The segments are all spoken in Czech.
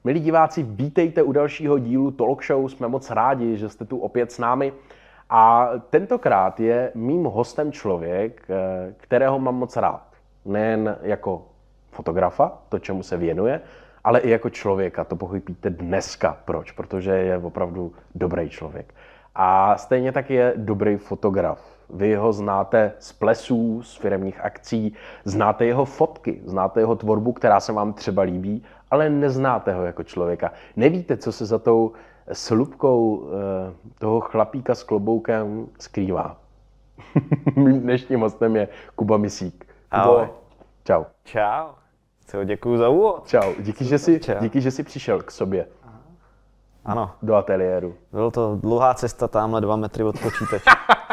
Milí diváci, vítejte u dalšího dílu Talk Show. Jsme moc rádi, že jste tu opět s námi. A tentokrát je mým hostem člověk, kterého mám moc rád. Nejen jako fotografa, to, čemu se věnuje, ale i jako člověka. To pochopíte dneska. Proč? Protože je opravdu dobrý člověk. A stejně tak je dobrý fotograf. Vy ho znáte z plesů, z firemních akcí, znáte jeho fotky, znáte jeho tvorbu, která se vám třeba líbí, ale neznáte ho jako člověka. Nevíte, co se za tou slupkou toho chlapíka s kloboukem skrývá. Mým dnešním hostem je Kuba Misík. Ahoj. Čau. Čau. Děkuju za úvod. Čau. Díky, že jsi přišel k sobě. Ano. Do ateliéru. Bylo to dlouhá cesta, tamhle 2 metry od počítače.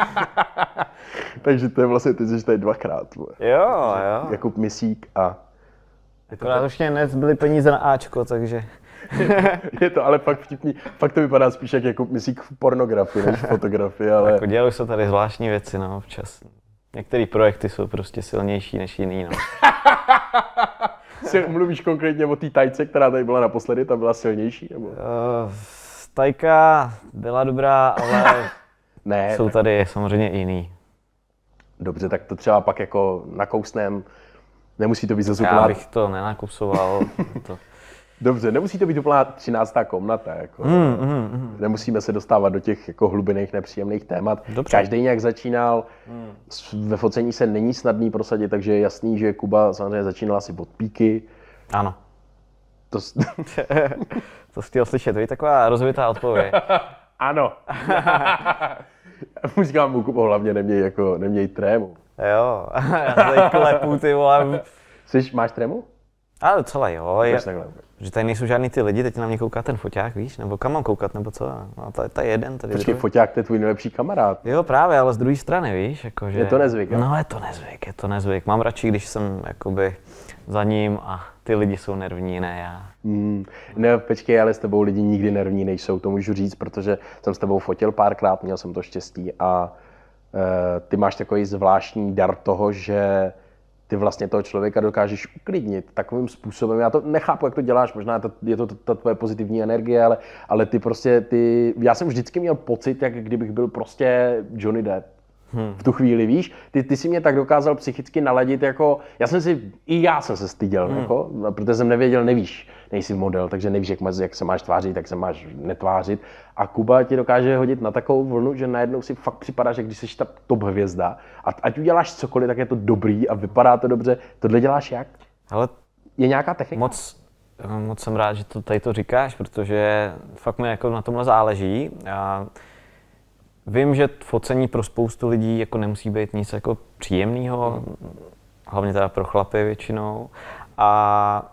Takže to je vlastně, ty jsi tady dvakrát. Jo. Jakub Misík a... Akorát už mě nezbyly peníze na Ačko, takže... Je to ale fakt vtipný. Fakt to vypadá spíš jak Jakub Misík v pornografii než v fotografii, ale... Jako dělají se tady zvláštní věci, no, občas. Některé projekty jsou prostě silnější než jiný, no. Mluvíš konkrétně o té tajce, která tady byla naposledy, ta byla silnější, nebo? Tajka byla dobrá, ale ne, jsou tady samozřejmě jiný. Dobře, tak to třeba pak jako nakousnem. Nemusí to být zase Já bych to nenakusoval. Dobře, nemusí to být úplná 13. komnata. Jako. Nemusíme se dostávat do těch jako hlubinných, nepříjemných témat. Dobře. Každý nějak začínal. Ve focení se není snadný prosadit, takže je jasný, že Kuba samozřejmě začínal asi od píky. Ano. To To jsi chtěl slyšet, to je taková rozvitá odpověď. Ano. Už říkám mu, Kubo, hlavně neměj trému. Jo, já tady klepu, ty vole. Máš trému? Ale docela jo, že tady nejsou žádný ty lidi, teď na mě kouká ten foťák, víš, nebo kam mám koukat, nebo co? No, tady jeden, tady Počkej, druhý. foťák, to je tvůj nejlepší kamarád. Jo, právě, ale z druhé strany, víš, jakože... Je to nezvyk, jo? No, je to nezvyk. Mám radši, když jsem jakoby za ním a ty lidi jsou nervní, ne já. Ne, počkej, ale s tebou lidi nikdy nervní nejsou, to můžu říct, protože jsem s tebou fotil párkrát, měl jsem to štěstí a ty máš takový zvláštní dar toho, že ty vlastně toho člověka dokážeš uklidnit takovým způsobem. Já to nechápu, jak to děláš, možná je to ta tvoje pozitivní energie, ale já jsem vždycky měl pocit, jak kdybych byl prostě Johnny Depp. V tu chvíli, víš, ty si mě tak dokázal psychicky naladit, jako, já jsem se styděl, jako, protože jsem nevěděl, nevíš, nejsi model, takže nevíš, jak se máš tvářit, jak se máš netvářit. A Kuba ti dokáže hodit na takovou vlnu, že najednou si fakt připadáš, jak když jsi ta top hvězda. A ať uděláš cokoliv, tak je to dobrý a vypadá to dobře. Tohle děláš jak? Ale je nějaká technika? Moc jsem rád, že tady to říkáš, protože fakt mi jako na tomhle záleží. Vím, že focení pro spoustu lidí jako nemusí být nic jako příjemného, hlavně teda pro chlapy většinou. A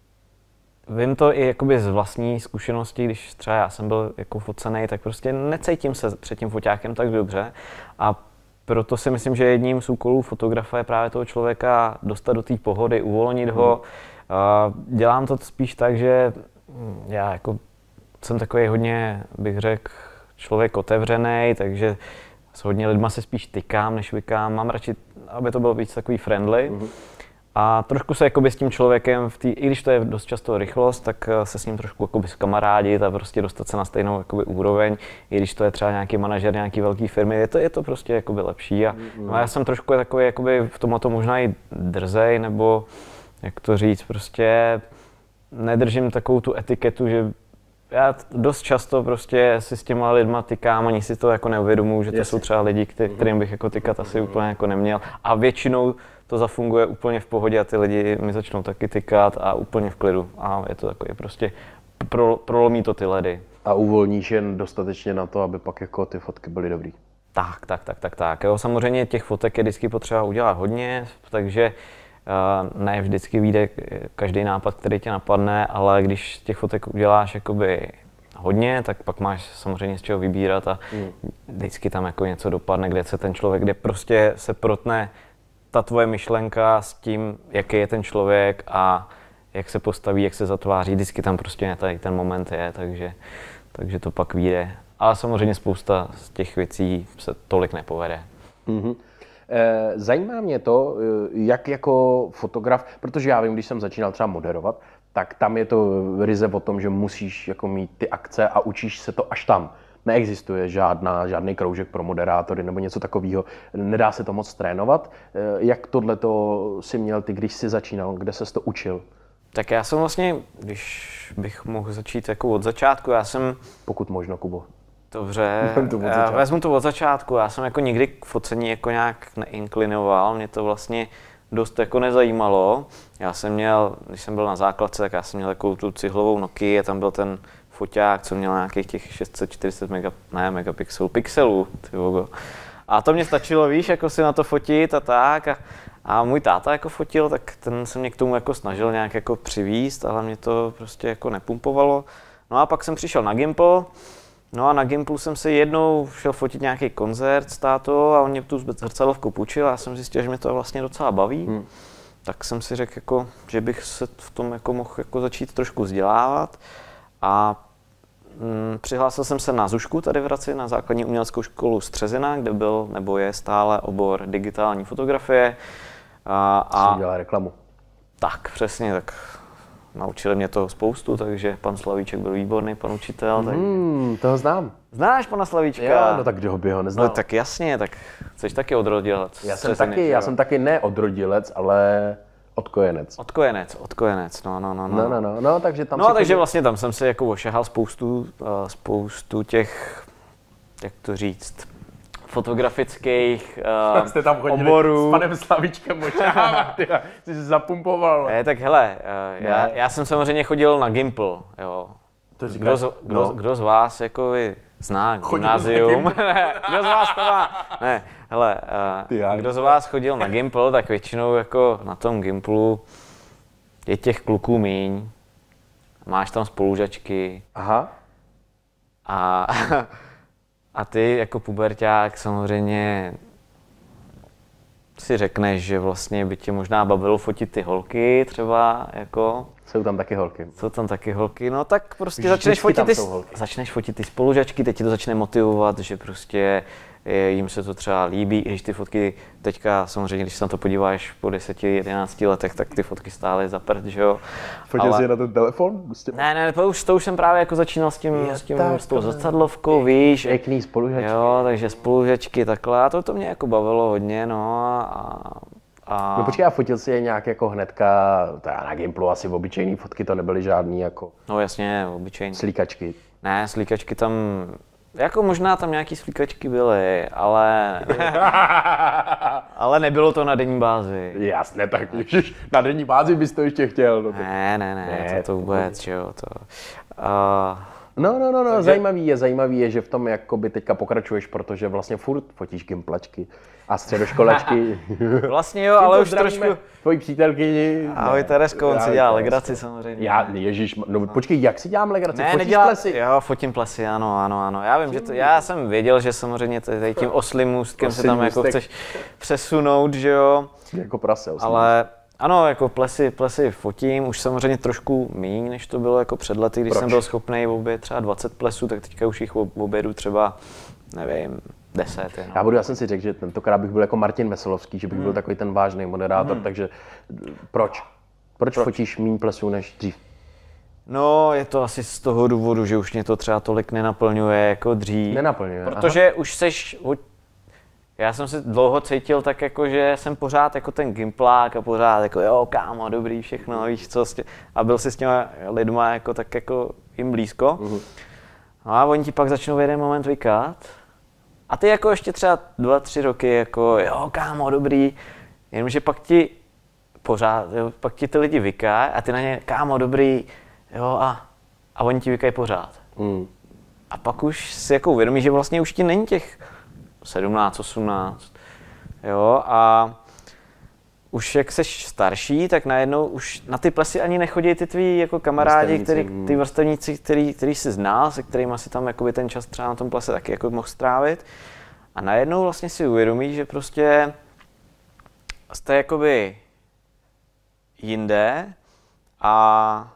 vím to i jakoby z vlastní zkušenosti, když třeba já jsem byl jako focenej, tak prostě necítím se před tím foťákem tak dobře. A proto si myslím, že jedním z úkolů fotografa je právě toho člověka dostat do té pohody, uvolnit ho. Dělám to spíš tak, že já jako jsem takový hodně, bych řekl, člověk otevřený, takže s hodně lidma se spíš tykám, než vykám. Mám radši, aby to bylo víc takový friendly. A trošku se jakoby s tím člověkem, i když to je dost často rychlost, tak se s ním trošku jakoby zkamarádit a prostě dostat se na stejnou jakoby úroveň. I když to je třeba nějaký manažer nějaký velký firmy, je to prostě jakoby lepší. A já jsem trošku takový jakoby v tomhle možná i drzej, nebo jak to říct, prostě nedržím takovou tu etiketu, že já dost často prostě si s těma lidma tykám, ani si to jako neuvědomuji, že to jsou třeba lidi, kterým bych jako tykat asi úplně jako neměl. A většinou to zafunguje úplně v pohodě a ty lidi mi začnou taky tykat a úplně v klidu. A je to takový prostě, prolomí to ty ledy. A uvolníš jen dostatečně na to, aby pak jako ty fotky byly dobrý. Tak. Jo, samozřejmě těch fotek je vždycky potřeba udělat hodně, takže ne vždycky vyjde každý nápad, který tě napadne, ale když těch fotek uděláš jakoby hodně, tak pak máš samozřejmě z čeho vybírat a vždycky tam jako něco dopadne, kde prostě se protne ta tvoje myšlenka s tím, jaký je ten člověk a jak se postaví, jak se zatváří, vždycky tam prostě tady ten moment je, takže to pak vyjde. Ale samozřejmě spousta z těch věcí se tolik nepovede. Zajímá mě to, jak jako fotograf, protože já vím, když jsem začínal třeba moderovat, tak tam je to ryze o tom, že musíš jako mít ty akce a učíš se to až tam. Neexistuje žádný kroužek pro moderátory nebo něco takového. Nedá se to moc trénovat. Jak tohleto si měl ty, když jsi začínal? Kde ses to učil? Tak já jsem vlastně, když bych mohl začít jako od začátku, já jsem... Pokud možno, Kubo. Dobře, vezmu to od začátku. Já jsem jako nikdy k focení jako nějak neinklinoval, mě to vlastně dost jako nezajímalo. Já jsem měl, když jsem byl na základce, tak já jsem měl takovou tu cihlovou Nokii a tam byl ten foťák, co měl nějakých těch 640 pixelů. A to mě stačilo, víš, jako si na to fotit a tak. A můj táta jako fotil, tak ten se mě k tomu jako snažil nějak jako přivízt, ale mě to prostě jako nepumpovalo. No a pak jsem přišel na Gimpl. No a na Gimplu jsem si jednou šel fotit nějaký koncert s tátou a on mě tu zrcadlovku půjčil a já jsem zjistil, že mě to vlastně docela baví. Tak jsem si řekl, jako, že bych se v tom jako mohl jako začít trošku vzdělávat. A přihlásil jsem se na Zušku tady v Hradci, na základní uměleckou školu Střezina, kde byl nebo je stále obor digitální fotografie. A dělá reklamu. Tak, přesně, tak naučili mě toho spoustu, takže pan Slavíček byl výborný, pan učitel. Tak... Toho znám. Znáš pana Slavíčka? Jo, no tak kdo by ho neznal. No tak jasně, tak jsi taky odrodilec. Já jsem taky ne odrodilec, ale odkojenec. Odkojenec, No, takže tam takže vlastně tam jsem si jako ošahal spoustu těch, jak to říct, fotografických jste tam chodili oborů. S panem Slavíčkem očávat, ty jsi se zapumpoval. Tak hele, já jsem samozřejmě chodil na Gimpl, jo. To říkáš, kdo z vás jako zná gymnázium? Kdo z vás to má? Ne, hele, kdo z vás chodil na Gimpl, tak většinou jako na tom Gimplu je těch kluků míň. Máš tam spolužačky. Aha. A ty jako puberťák samozřejmě si řekneš, že vlastně by tě možná bavilo fotit ty holky třeba, jako. Jsou tam taky holky. No tak prostě začneš fotit ty spolužačky, teď ti to začne motivovat, že prostě jim se to třeba líbí, i když ty fotky teďka samozřejmě, když se na to podíváš po 10-11 letech, tak ty fotky stály za prd, že jo. Fotil jsi na ten telefon? Ne, to už jsem právě jako začínal s tou zrcadlovkou, víš. Pěkný spolužačky. Jo, takže spolužačky takhle, a to mě jako bavilo hodně, no No počkej, a fotil si je nějak jako hnedka, na Gimplu asi obyčejný fotky, to nebyly žádný jako... No jasně, obyčejný. Slíkačky. Ne, slíkačky tam, jako možná tam nějaký slíkačky byly, ale nebylo to na denní bázi. Jasně, tak na denní bázi bys to ještě chtěl. No to... Ne, to vůbec, že jo, to... No, takže... zajímavý je, že v tom jakoby teďka pokračuješ, protože vlastně furt fotíš gimplačky a středoškolačky. Vlastně jo, ale už trošku... Tvojí přítelkyni. Ahoj Teresko, on si dělá legraci samozřejmě. Počkej, jak si dělám legraci? Fotíš plesy? Jo, fotím plesy, ano. Já vím, že to, já jsem věděl, že samozřejmě tady tím oslým můstkem se tam jako chceš přesunout, že jo. Jako prase. Ale ano, jako plesy fotím, už samozřejmě trošku míň, než to bylo jako před lety, když jsem byl schopný obět třeba 20 plesů, tak teďka už jich obědu třeba, nevím, 10. Já jsem si řekl, že tentokrát bych byl jako Martin Veselovský, že bych byl takový ten vážný moderátor, takže proč? Proč fotíš míň plesů než dřív? No, je to asi z toho důvodu, že už mě to třeba tolik nenaplňuje jako dřív. Protože už seš... Já jsem se dlouho cítil tak jako, že jsem pořád jako ten gimplák a pořád jako jo, kámo, dobrý, všechno, víš co, a byl si s těma lidma jako tak jako jim blízko. No a oni ti pak začnou v jeden moment vykat a ty jako ještě třeba 2-3 roky jako jo, kámo, dobrý, jenomže pak ti ty lidi vykají a ty na ně, kámo, dobrý, jo, a oni ti vykají pořád. A pak už si jako uvědomí, že vlastně už ti není těch 17, 18, jo, a už jak seš starší, tak najednou už na ty plesy ani nechodí ty tví jako kamarádi, ty vrstevníci, který jsi znal, se kterými si tam jakoby ten čas třeba na tom plese taky jako mohl strávit. A najednou vlastně si uvědomí, že prostě jste jakoby jinde a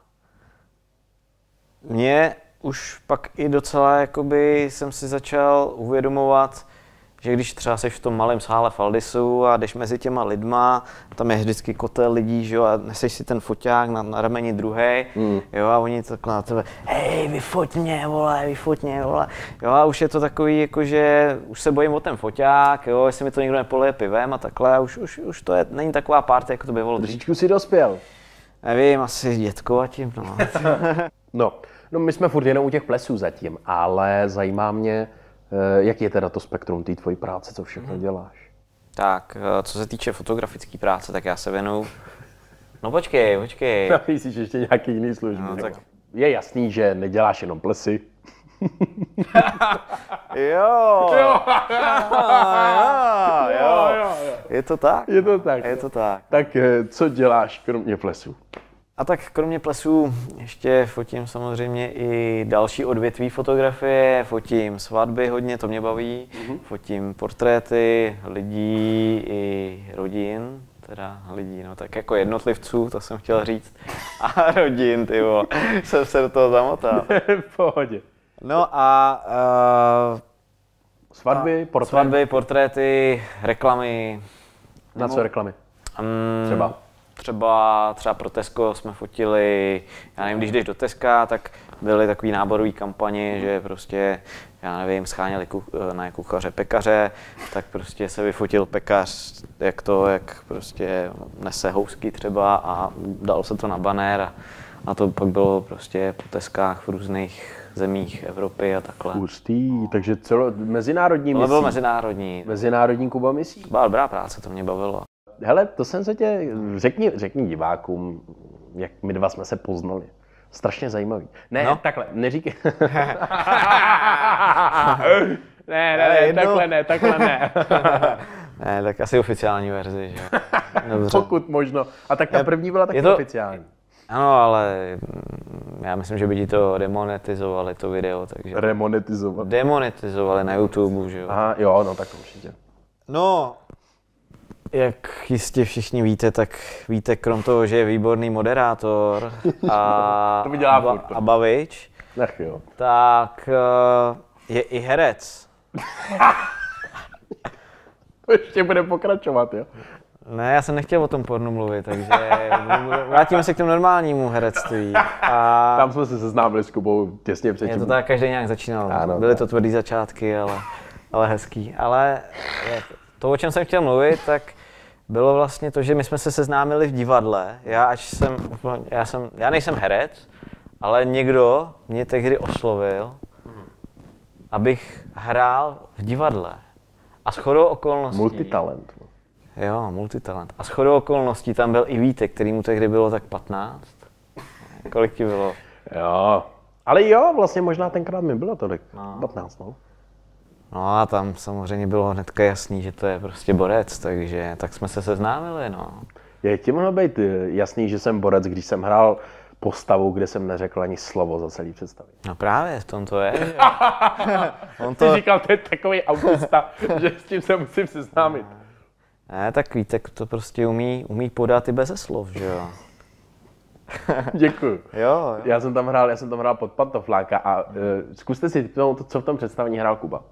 mě už pak i docela jakoby jsem si začal uvědomovat, že když třeba seš v tom malém sále Faldisu a jdeš mezi těma lidma, tam je vždycky kotel lidí, že jo, a neseš si ten foťák na rameni druhej, jo, a oni takhle na tebe, hej, vyfoť mě, vole, jo, a už je to takový, jakože už se bojím o ten foťák, jo, jestli mi to někdo nepolije pivem a takhle, už to není taková party, jako to bývalo dřív. Trošičku si dospěl. Nevím, asi dětko a tím, no. No my jsme furt jenom u těch plesů zatím, ale zajímá mě, jaký je teda to spektrum té tvojí práce, co všechno děláš? Tak, co se týče fotografické práce, tak já se věnuju. No počkej. Nabízíš ještě nějaký jiný služby. No, tak... Je jasný, že neděláš jenom plesy. Jo. Je to tak. Je to tak. Tak co děláš kromě plesů? A tak kromě plesů ještě fotím samozřejmě i další odvětví fotografie, fotím svatby hodně, to mě baví, fotím portréty lidí i rodin, teda lidí, no tak jako jednotlivců, to jsem chtěl říct, a rodin, ty vole, jsem se do toho zamotal. V pohodě. No a svatby, portréty? Svatby, portréty, reklamy. Na co reklamy? Třeba pro Tesco jsme fotili, já nevím, když jdeš do Teska, tak byly takový náborový kampaně, že prostě, já nevím, scháněli na kuchaře, pekaře, tak prostě se vyfotil pekař, jak prostě nese housky třeba a dalo se to na bannér a to pak bylo prostě po Teskách v různých zemích Evropy a takhle. Hustý, takže mezinárodní misí. To bylo mezinárodní. Mezinárodní Kuba misí. Byla dobrá práce, to mě bavilo. Hele, to jsem se tě, řekni divákům, jak my dva jsme se poznali. Strašně zajímavý. Ne, no? Takhle, neříkej. ne, takhle ne. Ne, tak asi oficiální verzi, že jo. Dobře. Pokud možno. A tak ta první byla taky oficiální. Ano, ale já myslím, že by ti to demonetizovali, to video, takže... Demonetizovali na YouTube, že jo. Aha, jo, no tak určitě. No, jak jistě všichni víte, tak víte, krom toho, že je výborný moderátor a bavič, tak je i herec. To ještě bude pokračovat, jo? Ne, já jsem nechtěl o tom pornu mluvit, takže vrátíme se k tomu normálnímu herectví. A tam jsme se seznámili s Kubou těsně předtím. Je to tak, každý nějak začínal. Ano, byly to tvrdý začátky, ale hezký. Ale to, o čem jsem chtěl mluvit, tak bylo vlastně to, že my jsme se seznámili v divadle. Já nejsem herec, ale někdo mě tehdy oslovil, abych hrál v divadle. A shodou okolností... Multitalent. Jo, multitalent. A shodou okolností tam byl i Vítek, který mu tehdy bylo tak 15. Kolik ti bylo? Jo, ale jo, vlastně možná tenkrát mi bylo tolik. 15, no. No a tam samozřejmě bylo hnedka jasný, že to je prostě borec, takže tak jsme se seznámili, no. Jak ti mohlo být jasný, že jsem borec, když jsem hrál postavu, kde jsem neřekl ani slovo za celý představení? No právě, v tom to je. Ty říkal, to je takový autista, že s tím se musím seznámit. Ne, tak Vítek to prostě umí podat i beze slov, že jo. Děkuju. Jo. Já jsem tam hrál pod pantofláka a zkuste si typnout, co v tom představení hrál Kuba.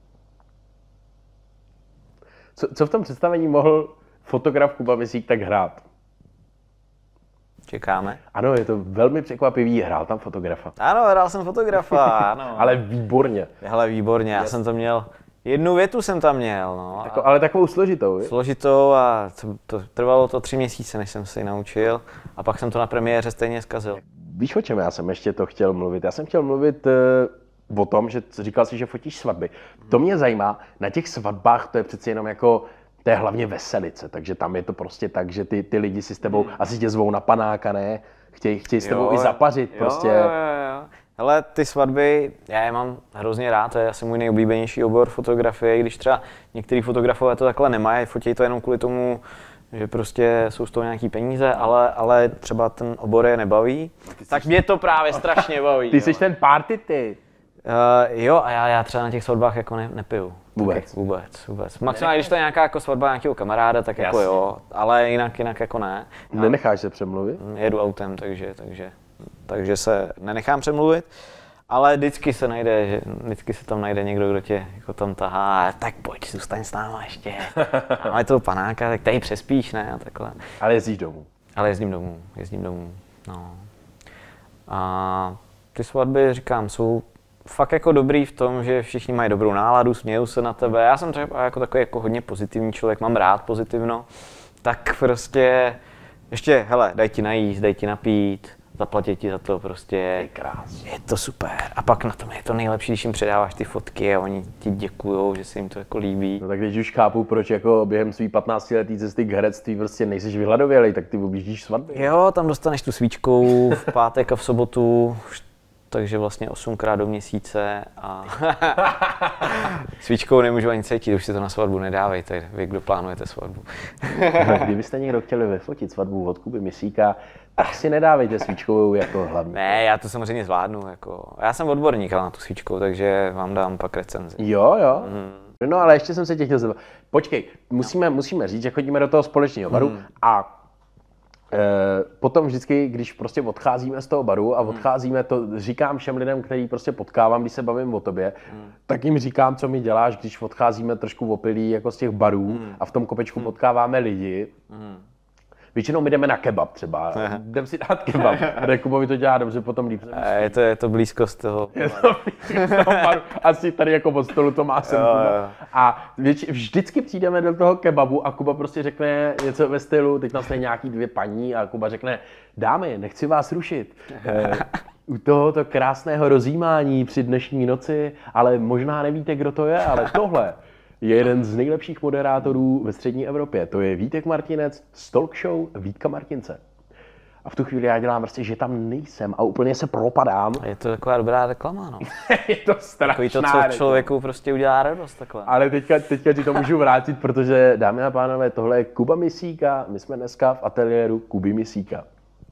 Co v tom představení mohl fotograf Kuba Misík tak hrát? Čekáme. Ano, je to velmi překvapivý, hrál tam fotografa. Ano, hrál jsem fotografa, ano. Ale výborně. Hele, výborně, já jsem to měl, jednu větu jsem tam měl, no. Ale takovou složitou, je? Složitou a trvalo to 3 měsíce, než jsem se ji naučil a pak jsem to na premiéře stejně zkazil. Víš, o čem já jsem ještě to chtěl mluvit? Já jsem chtěl mluvit o tom, že říkal jsi, že fotíš svatby. To mě zajímá, na těch svatbách to je přeci jenom jako, to je hlavně veselice, takže tam je to prostě tak, že ty lidi si s tebou, asi tě zvou na panáka, ne? Chtějí s tebou i zapařit prostě. Jo. Hele, ty svatby, já je mám hrozně rád, to je asi můj nejoblíbenější obor fotografie, když třeba některý fotografové to takhle nemají, fotí to jenom kvůli tomu, že prostě jsou z toho nějaký peníze, ale třeba ten obor je nebaví, tak mě to právě strašně baví. Ty jsi ten party ty. Jo, a já třeba na těch svatbách jako nepiju. Vůbec. Maximálně, když to je nějaká jako svatba nějakého kamaráda, tak jako jo, ale jinak jako ne. Nenecháš se přemluvit? Jedu autem, takže se nenechám přemluvit. Ale vždycky se tam najde někdo, kdo tě jako tam tahá, tak pojď, zůstaň s náma ještě. Máme toho panáka, tak tady přespíš, ne? A takhle. Ale jezdíš domů. Ale jezdím domů, no. A ty svatby, říkám, jsou fakt jako dobrý v tom, že všichni mají dobrou náladu, smějou se na tebe. Já jsem třeba jako takový jako hodně pozitivní člověk, mám rád pozitivno. Tak prostě, ještě, hele, daj ti najíst, daj ti napít, zaplatí ti za to prostě. Je to super. A pak na tom je to nejlepší, když jim předáváš ty fotky a oni ti děkujou, že se jim to jako líbí. No tak když už chápu, proč jako během svý 15letý cesty k herectví prostě nejseš vyhladovělej, tak ty objíždíš svatby. Jo, tam dostaneš tu svíčkou v pátek a v sobotu, takže vlastně 8krát do měsíce a svíčkou nemůžu ani cítit, už si to na svatbu nedávejte, vy kdo plánujete svatbu. Kdybyste někdo chtěli vyfotit svatbu od Kuby Misíka, tak si nedávejte svíčkovou jako hlavní. Ne, já to samozřejmě zvládnu, jako. Já jsem odborník na tu svíčkou, takže vám dám pak recenzi. Jo. No ale ještě jsem se tě chtěl zeptat. Počkej, musíme říct, že chodíme do toho společného baru a potom vždycky, když prostě odcházíme z toho baru a odcházíme, to říkám všem lidem, který prostě potkávám, když se bavím o tobě, tak jim říkám, co mi děláš, když odcházíme trošku opilí jako z těch barů a v tom kopečku potkáváme lidi. Většinou my jdeme na kebab třeba, jdeme si dát kebab, a Kubovi to dělá dobře, potom líp. Je to blízkost toho. Je to blízkost toho baru, asi tady jako od stolu to má sem. A vždycky přijdeme do toho kebabu a Kuba prostě řekne něco ve stylu, teď nás tady nějaký 2 paní a Kuba řekne, dámy, nechci vás rušit. U tohoto krásného rozjímání při dnešní noci, ale možná nevíte, kdo to je, ale tohle je jeden z nejlepších moderátorů ve střední Evropě. To je Vítek Martinec z talk show Vítka Martince. A v tu chvíli já dělám prostě, že tam nejsem a úplně se propadám. Je to taková dobrá reklama, no. Je to strašná takový to, co člověku prostě udělá radost takhle. Ale teďka ti to můžu vrátit, protože dámy a pánové, tohle je Kuba Misíka, my jsme dneska v ateliéru Kuby Misíka.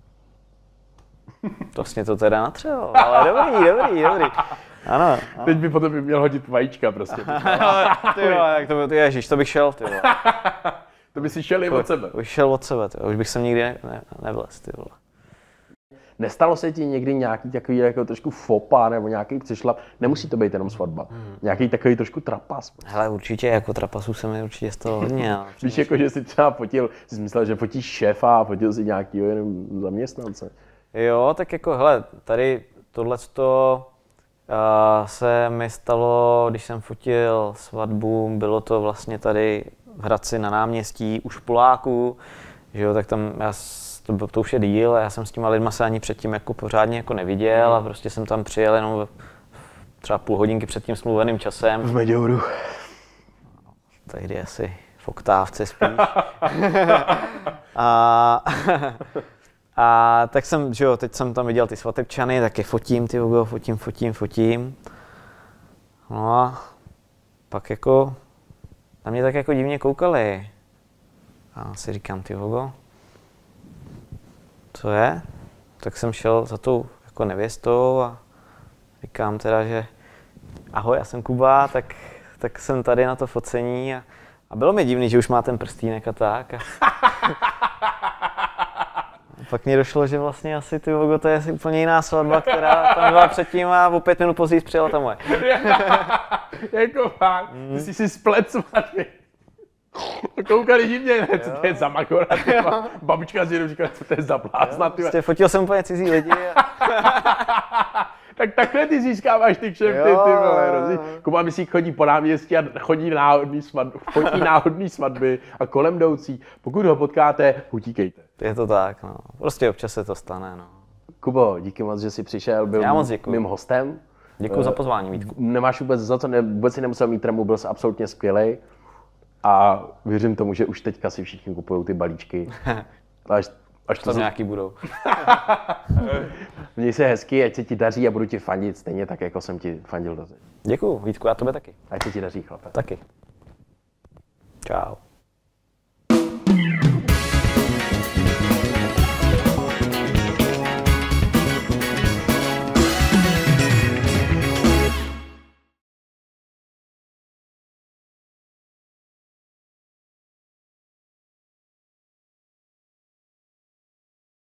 To vlastně to teda natřelo, ale dobrý. Ano. Teď by potom měl hodit vajíčka prostě. Ty jo, jak to ježiš, to bych šel, ty vole. To by si šel i od sebe. Už šel od sebe, už bych sem nikdy nevlez, ty vole. Nestalo se ti někdy nějaký takový jako trošku fopa nebo nějaký přešlap? Nemusí to být jenom svatba. Nějaký takový trošku trapas. Hele, určitě, jako trapasů se mi určitě z toho hodně. Víš, jako že jsi třeba fotil, jsi myslel, že fotíš šéfa a fotil si nějakýho jenom zaměstnance. Jo, tak jako, hele, tady tohleto se mi stalo, když jsem fotil svatbu, bylo to vlastně tady v Hradci na náměstí u Špoláků, že jo, tak tam to už je díl a já jsem s těma lidma se ani předtím jako pořádně jako neviděl a prostě jsem tam přijel jenom třeba půl hodinky před tím smluveným časem. V Meďouru. Tehdy asi v Oktávce spíš. A tak jsem, že jo, teď jsem tam viděl ty svatebčany, tak je fotím, ty Hugo, fotím. No a pak jako na mě tak jako divně koukali. A si říkám, ty Hugo, co je? Tak jsem šel za tou jako nevěstou a říkám teda, že ahoj, já jsem Kuba, tak jsem tady na to focení a bylo mi divný, že už má ten prstínek a tak. Pak mi došlo, že vlastně asi ty Vogo, to je asi úplně jiná svatba, která tam byla předtím a o 5 minut později přijela ta moje. Jako fakt, ty jsi si splet svatby. Koukali divně, co to je za makora, babička si jenom říkala, co to je za blázna. Prostě fotil jsem úplně cizí lidi. Tak takhle ty získáváš ty kšefty, ty vole. Kuba Misík chodí po náměstí a chodí fotí náhodný svatby a kolem jdoucí. Pokud ho potkáte, utíkejte. Je to tak, no. Prostě občas se to stane, no. Kubo, díky moc, že jsi přišel, byl mým hostem. Děkuji za pozvání, Vítku. Nemáš vůbec za co, vůbec si nemusel mít tremu, byl jsi absolutně skvělej. A věřím tomu, že už teďka si všichni kupují ty balíčky. Až to nějaký budou. Měj se hezky, ať se ti daří a budu ti fandit stejně tak, jako jsem ti fandil doteď. Děkuju, Vítku, já tobě taky. Ať se ti daří, chlape. Taky. Čau.